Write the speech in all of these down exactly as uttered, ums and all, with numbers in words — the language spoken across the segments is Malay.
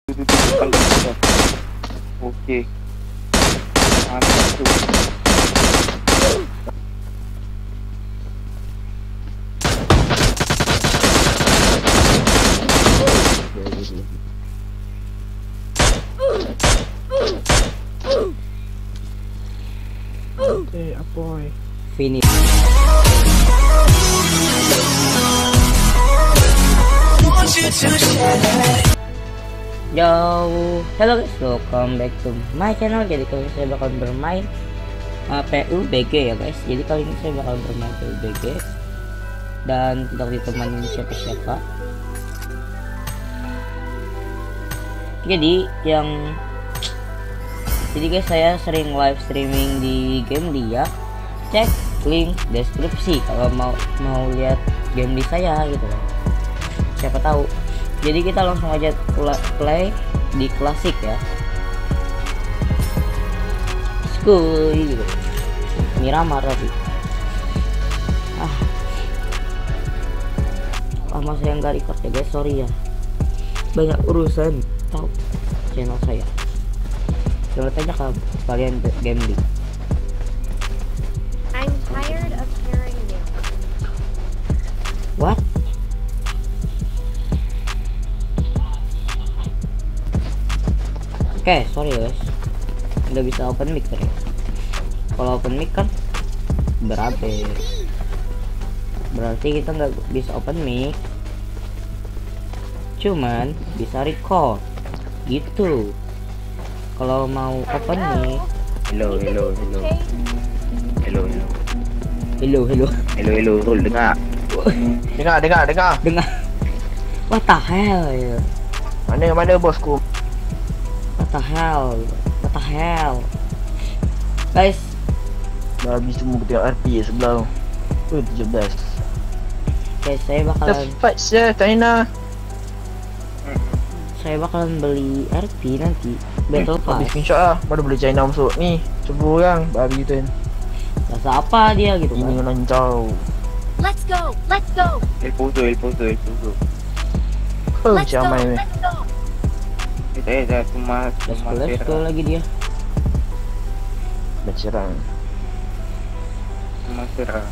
Itu di depan kita. Okey. Mantap tu. Okay, apoy. Finish. Yo, hello guys, welcome back to my channel. Jadi kali ini saya bakal bermain uh, P U B G ya guys. Jadi kali ini saya bakal bermain P U B G dan tidak ditemani siapa-siapa. Jadi yang jadi guys, saya sering live streaming di game dia. Cek link deskripsi kalau mau mau lihat game di saya gitu kan. Siapa tahu. Jadi kita langsung aja play di klasik ya. Skuy gitu. Miramar tapi. Ah. Lama saya nggak record ya guys, sorry ya. Banyak urusan tahu channel saya. Coba tanya ke kalian game di. I'm tired of hearing you. What? Oke, okay, sorry guys, nggak bisa open mic tadi. Kalau open mic kan berarti berarti kita nggak bisa open mic, cuman bisa record gitu. Kalau mau open mic, Hello, hello, hello. Hello, hello. hello hello Hello, hello, Rul, dengar. Dengar, dengar, dengar. dengar. What the hell ya? Mana mana bosku? What the hell? What the hell? Guys, Dah habis semua tengok R P sebelah tu. Oh, tujuh belas. guys, saya bakalan Cepat saya, China. saya bakalan beli R P nanti Battle Habis Pass. screenshot lah. Baru boleh China masuk ni. Cuba orang babi tu kan. Rasa apa dia gitu Ini kan? lancau. Let's go, let's go, El puto, el puto, el puto. Oh, Kau let's go, macam main ni. let's go. Eh, dah cuma Let's cuma go, let's go lagi dia. Dah cerang. Cuma serang.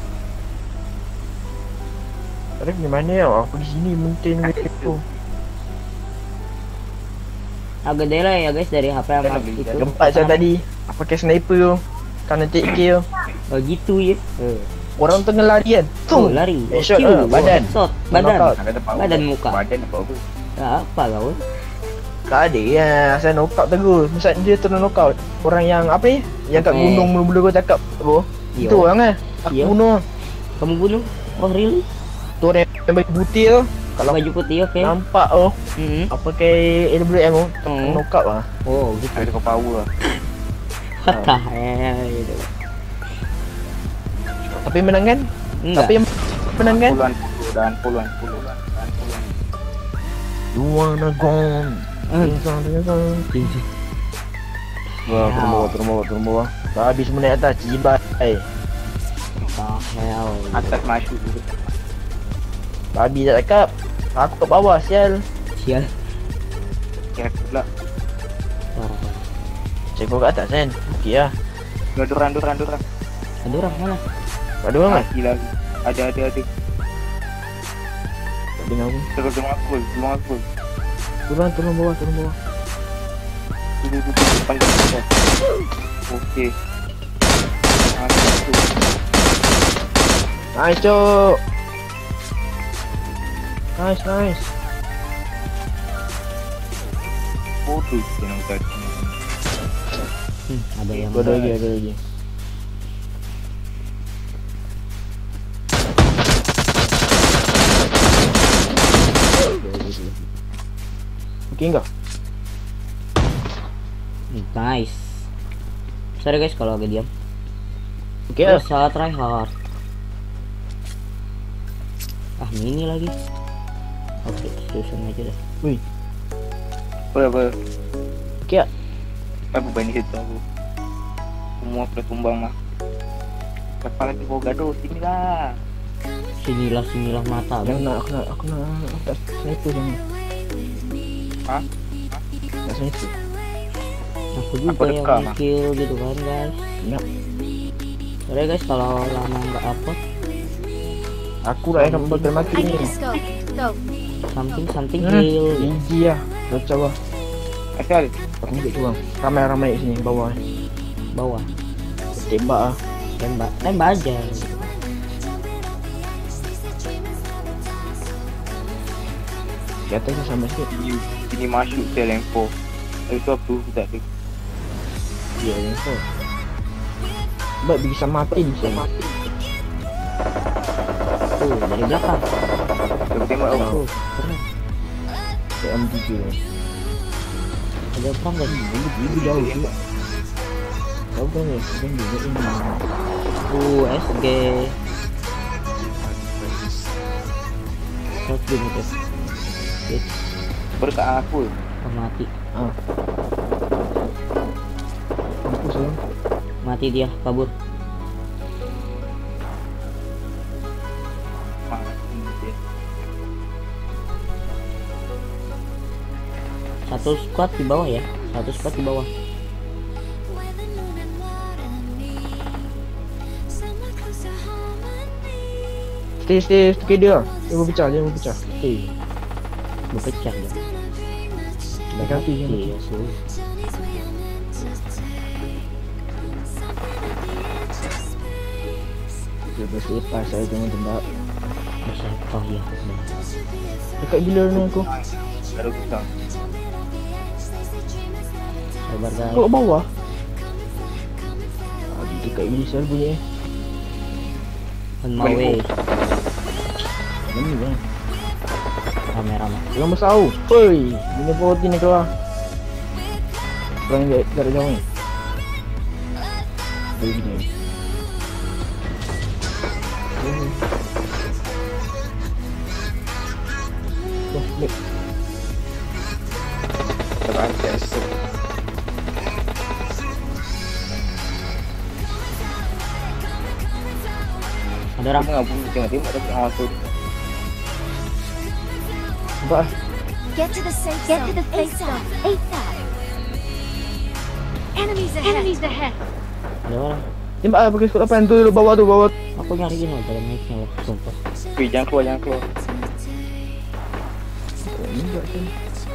Arif di mana ya? Aku di sini maintain tu. Agak delay ya guys dari H P sama Dah itu. gempat saya tadi. Aku pakai sniper tu. Kena take kill. Oh gitu ya. Eh. Orang tengah lari kan. Oh, Tu lari. Headshot Kill. lah, badan. Headshot. Badan. Knockout. Badan muka. Badan apa aku? Nah, apa kau? Tak ada ya. Saya knockout terus. Misal dia terus knockout. Orang yang apa ni? Yang kat Eh. gunung mula-mula kau cakap apa? Yo. Itu orang kan. Aku Yo. bunuh. Kamu bunuh? Oh really? Tu orang yang baju putih tu. Kalau Baju putih oke. nampak oh, Hmm. apa pakai A W M tu, Hmm. knockout lah. Oh gitu. Ada kau power lah. What the hell gitu. Tapi menang kan? Enggak. Tapi yang menang kan? Puluhan puluh dan puluhan puluh dan puluhan. You wanna gone. Eh. Wah, turun bawah, turun bawah, turun bawah. Dah habis semua naik atas, cibat. Eh, What the hell? Atas maju dulu. dah habis dah cakap. Aku kat bawah, sial. Sial. Ya pula. Parah. Cek kau kat atas kan? Okey lah. Dua duran duran duran. Ada orang mana? Ada orang kan? Mati lagi. Ada ada ada. Tak dengar aku. Terus rumah aku, rumah aku. Turun, turun bawah, turun bawah. Duduk duduk depan kita. Okey. Mantap tu. Nice, cok. Nice, nice. Bodoh yang tadi. Hmm, ada yang Ada lagi, ada lagi. Okey enggak? nice. Sorry guys kalau agak diam. Okey lah. Bisa try hard. Ah mini lagi. Oke, susun aja dah. Wih, Apa apa? okey lah. Apa beban itu aku? Semua pada tumbang mah. Kepala di bawah gaduh sini lah. Sinilah sinilah mata. Jangan nak, aku nak, aku nak atas sniper jangan. Hah? Rasanya itu. Aku juga Aku yang dekat, kill gitu kan guys. Ingat. Sorry guys kalau lama nggak upload. Aku lah yang bakal mati I need ni. a scope. Scope. Something something Hmm, kill. tinggi lah. Dah coba. Asal Aku nak curang. Ramai-ramai kat sini bawah. Bawah. Tembak ah. Tembak. Tembak aja. Di atas dah sampai sikit. ini ini masuk ke lempo. Itu apa tu tak ada. Ya, yang tu. Baik bisa mati ni saya. Tuh dari belakang. Aku tembak apa? Tuh keren. Kayak M tiga ni. Ada perang guys. Ibu ibu jauh tu. Jauh kan ni. Kan dia ini. Uh S G. Shotgun itu. Yes. Berkat aku. Oh, mati. Ah. Mampus lah. Mati dia kabur. Satu squad di bawah ya. Satu squad di bawah. Stay stay stay dia. Dia mau pecah, dia mau pecah. Stay. Berpecah dia. Dah kaki dia mati. Iya sih. Dia bersepas saya jangan tembak. Masa oh iya. Benar. Dekat gila ni aku. Baru kusang. Sabar guys. Kau kat bawah. Ah, dekat ini sel bunyi. On my way. Ini kan. Kamera mah. Jangan bersau. Hoi, ini protein ni keluar. Perang dia dari jauh ni. Begini ni. Oh, ni. Terancam. Ada orang. Kamu ngapa bunyi tengok-tengok tapi awal tu. Nampak ah. Get to the safe Get zone. to the safe zone. ASAP. Enemies ahead. Enemies ahead. Ada orang. Tembak ah pakai skop lapan tu bawah tu bawah. Aku nyariin loh dalam mic-nya loh, sumpah. Weh, jangan keluar, jangan keluar. Ini buat sini.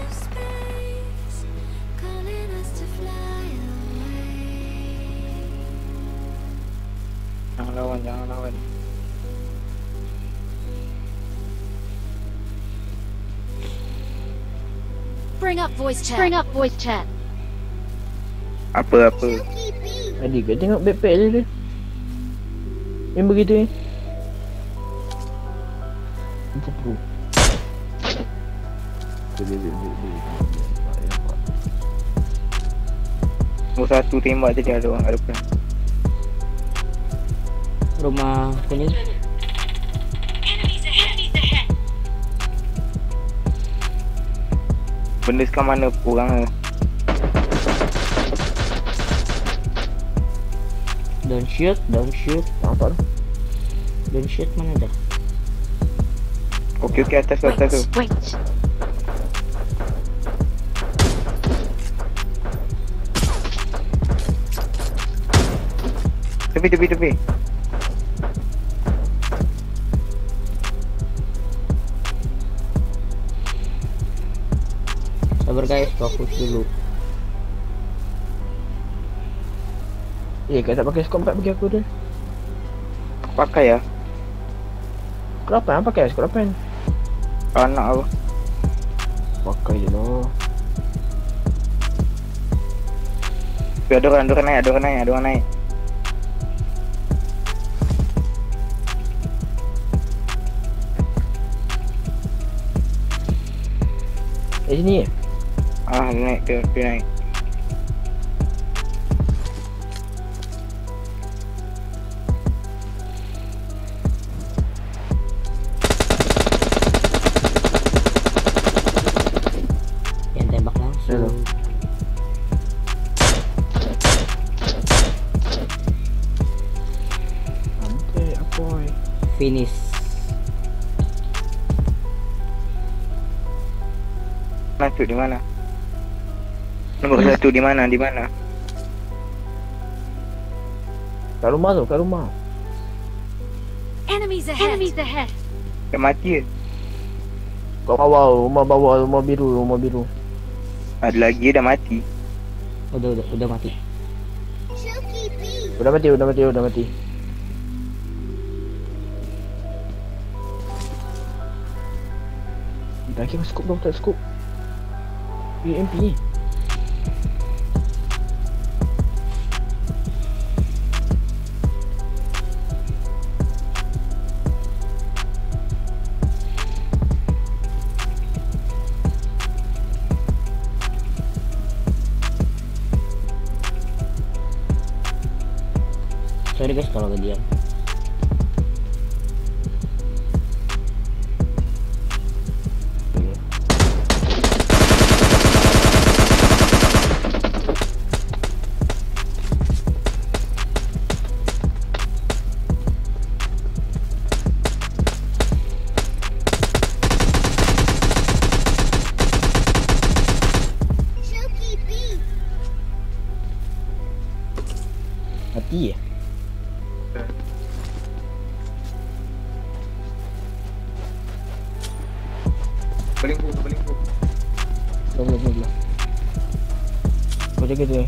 Jangan lawan, jangan lawan. Bring up voice chat. Bring up voice chat. Apa-apa. Tadi ke tengok backpack dia dia. Yang begitu ni. Macam tu. Nombor satu tembak tadi ada orang kat depan. Rumah kuning. Benda sekarang mana orang ni? Don't shoot, don't shoot. Nampak tu. Don't shoot mana dah? Okey, okey, atas tu, atas tu. Wait. Tepi, tepi, tepi. Sabar guys, fokus dulu. Eh, kau tak pakai skop empat bagi aku dia. Pakai ya. Skop lapan pakai skop lapan. Anak aku. Pakai je lah. Tapi ada orang, ada orang naik, ada orang naik, ada orang naik. Eh sini je. Ah, dia naik, dia, dia naik. Yang tembak langsung. Sampai apa ni? Finish. Masuk di mana? Nombor satu di mana? Di mana? Kat rumah tu, kat rumah. Enemies ahead. Enemies ahead. Dah mati ke? Kat bawah, rumah bawah, rumah biru, rumah biru. Ada lagi dah mati. Udah udah udah mati. Udah mati, udah mati, udah mati. Dah kira scoop dong, tak scoop. U M P ni. Sorry guys kalau gak diam. Mati ya? Berlingkuh, berlingkuh. Belum, belum, belum. Kau jaga tu eh.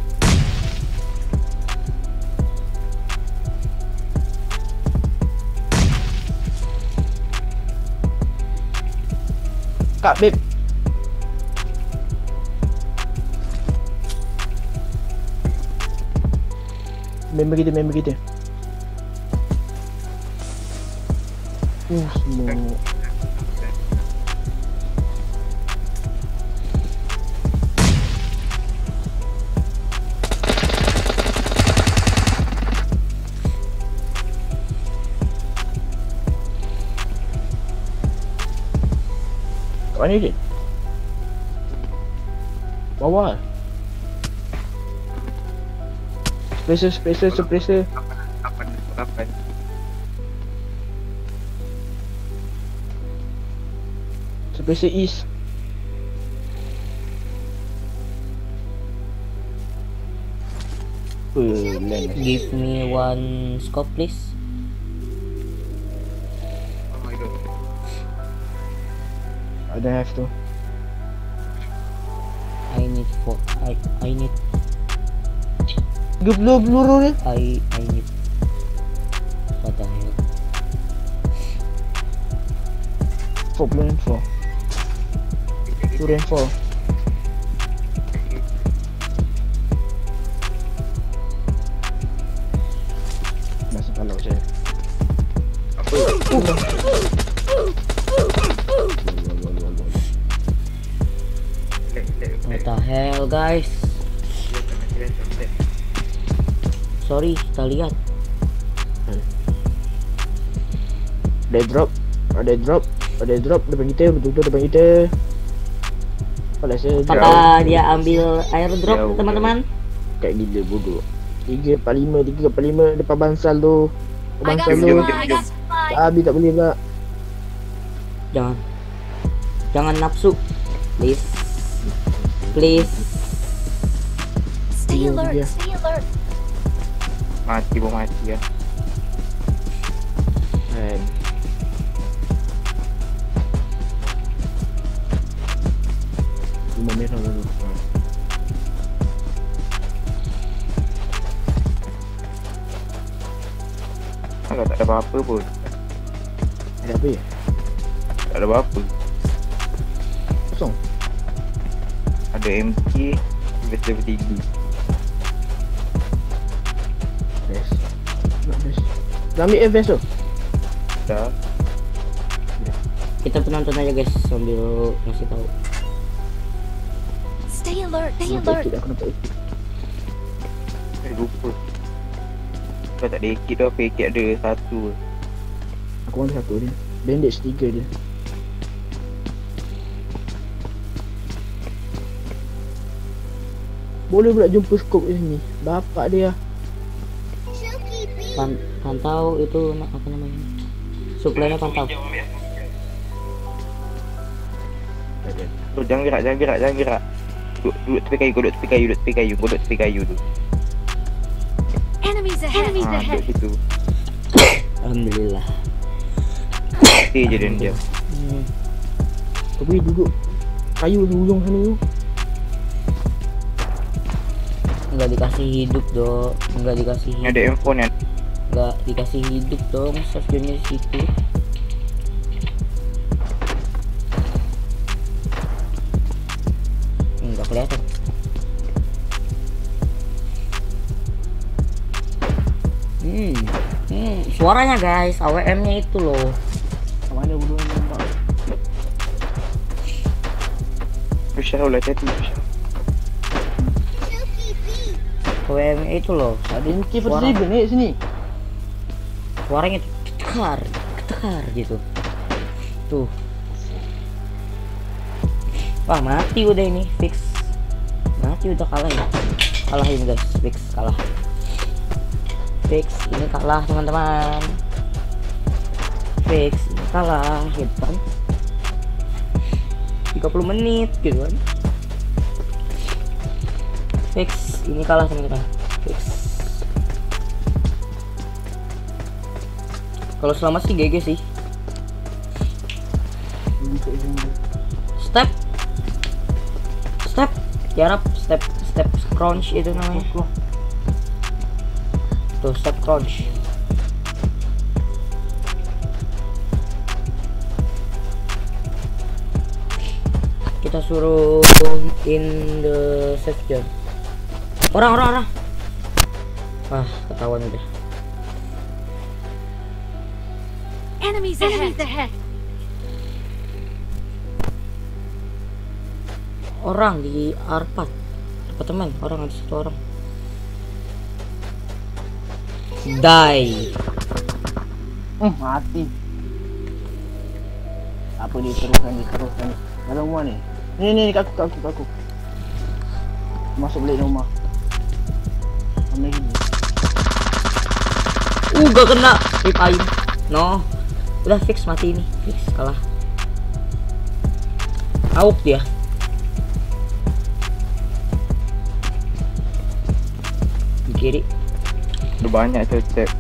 Kak, babe. Member kita, member kita. Uh, semua. Kat mana dia? Bawah. Suppressor, suppressor, suppressor. Kapan? Kapan? Suppressor east. Uh, lens. Give me one scope please. Oh my god. I don't have to. I need for I I need Tiga puluh peluru ni. I I need what the hell. Four puluh and four. Two and four. Masih kalau je. Apa? What the hell guys. Sorry, kita lihat. Ada drop, ada drop, ada drop depan kita, betul-betul depan kita. Kalau saya Apakah dia ambil airdrop Jauh. teman-teman? kat gila bodoh. tiga empat lima, tiga empat lima depan bansal tu. I got Bansal tu. Jom, jom, supplies. I got supplies. Habis tak boleh pula. Jangan. Jangan nafsu. Please. Please. Stay Iya, alert. iya. Stay alert. Mati pun mati ya. Kan. Rumah merah dulu. Kalau tak ada apa-apa pun. Ada apa ya? Tak ada apa-apa. Kosong. Ada M K, Investor tiga. Best. Not best. Dah ambil F S tu? Dah. Kita penonton aja guys sambil ngasih tahu. Stay alert. Stay Aku nampak alert. ikut, aku nampak ikut. Eh lupa. Kalau tak ada ekit tu apa ekit ada satu. Aku ambil satu dia. Bandage tiga dia. Boleh pula jumpa scope di sini. Bapak dia. Pan pantau itu na- apa namanya? Supply-nya pantau. Oh, jangan gerak, jangan gerak, jangan gerak. Duduk, duduk tepi kayu, duduk tepi kayu, duduk tepi kayu, duduk tepi kayu dulu. Enemies ahead. Enemies Ah, ahead. duduk situ. Alhamdulillah. Mati je dia diam. Hmm. Tapi duduk kayu di ujung sana tu. Nggak dikasih hidup dong, nggak dikasih Ini hidup, ada handphone yang nggak dikasih hidup dong, subscribe-nya di situ. Nggak kelihatan. Hmm, hmm, suaranya guys, A W M-nya itu loh. Mana bodoh ni nampak. Rusyah lah tadi Rusyah. A W M-nya itu loh. Tadi Ini key suara, forty-seven ni sini. suaranya tuh ketekar, ketekar gitu. Tuh. Wah mati udah ini, fix. Mati udah kalah ya. Kalahin guys, fix kalah. Fix ini kalah teman-teman. Fix ini kalah gitu kan. tiga puluh menit gitu kan. Fix ini kalah teman-teman. Fix. Kalau selamat sih G G sih. Step Step Tiarap step step crunch itu namanya. Tuh step crunch. Kita suruh in the safe zone. Orang orang orang. Wah ketahuan udah. Enemies ahead. Enemies ahead. Orang di Arpat. Dapat teman, orang ada satu orang. Die. Hmm, mati. Apa dia teruskan dia teruskan ni. Dalam rumah ni. Ni ni ni kat aku kat aku kat aku. Masuk balik rumah. Mana ni? Uh gak kena. Ripain. No. Udah fix mati ini. Fix kalah. Auk dia. Di kiri. Udah banyak tu step.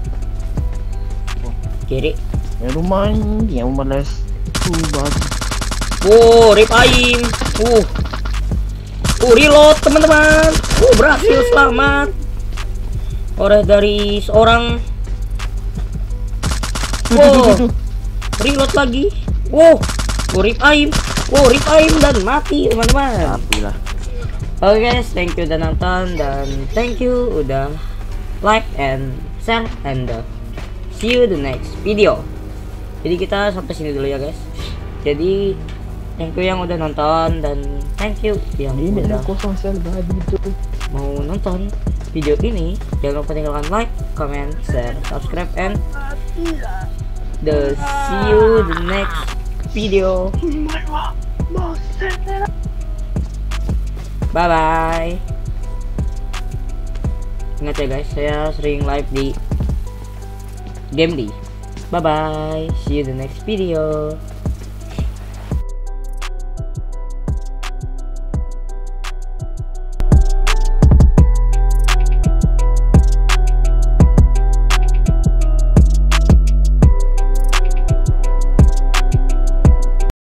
Kiri. Yang rumah ni yang malas. Tu bagus. Oh, ripain. Uh. Uh, reload teman-teman. Uh, berhasil selamat. Oleh dari seorang. Wow. Reload lagi. Wow. Oh, ripain. Wow, ripain dan mati teman-teman. Apalah. Oke guys, thank you udah nonton dan thank you udah like and share and uh, see you the next video. Jadi kita sampai sini dulu ya guys. Jadi thank you yang udah nonton dan thank you yang Ini udah dah kosong sel babi tu. mau nonton video ini. Jangan lupa tinggalkan like, comment, share, subscribe and the see you the next video. Bye bye. Ingat ya guys, saya sering live di Game D. Bye bye. See you the next video.